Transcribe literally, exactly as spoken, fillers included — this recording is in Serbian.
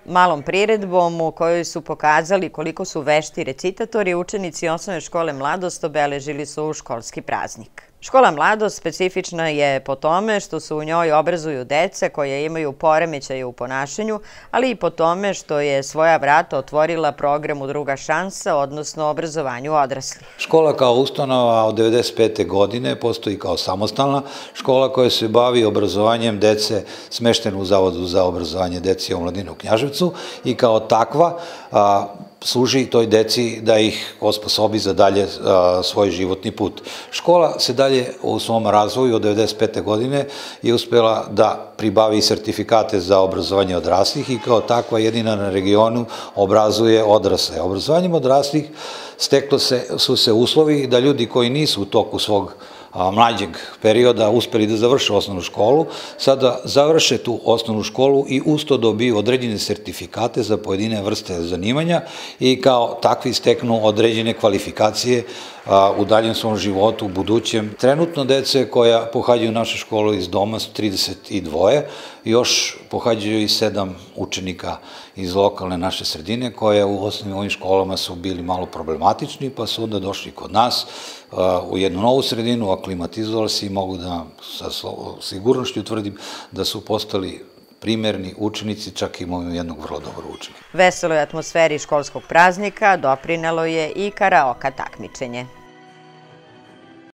malom priredbom u kojoj su pokazali koliko su vešti recitatori, učenici osnovne škole Mladost obeležili su školski praznik. Škola Mladost specifična je po tome što se u njoj obrazuju dece koje imaju poremećaje u ponašanju, ali i po tome što je svoja vrata otvorila programu Druga šansa, odnosno obrazovanju odraslih. Škola kao ustanova od devedeset pete godine postoji kao samostalna škola koja se bavi obrazovanjem dece smeštene u Zavodu za obrazovanje dece i omladine u Knjaževcu i kao takva služi toj deci da ih osposobi za dalje svoj životni put. Škola se dalje u svom razvoju od devedeset pete godine je uspela da pribavi sertifikate za obrazovanje odraslih i kao takva jedina na regionu obrazuje odrasle. Obrazovanjem odraslih steklo su se uslovi da ljudi koji nisu u toku svog mlađeg perioda uspeli da završe osnovnu školu, sada završe tu osnovnu školu i usto dobiju određene sertifikate za pojedine vrste zanimanja i kao takvi steknu određene kvalifikacije u daljem svom životu, u budućem. Trenutno dece koja pohađaju našu školu iz doma su trideset dva, još pohađaju i sedam učenika iz lokalne naše sredine koje u osnovnim ovim školama su bili malo problematični pa su onda došli kod nas u jednu novu sredinu, aklimatizovali se i mogu da sa sigurnošću utvrdim da su postali primerni učenici, čak imaju jednog vrlo dobrog učenika. Veseloj atmosferi školskog praznika doprinelo je i karaoke takmičenje.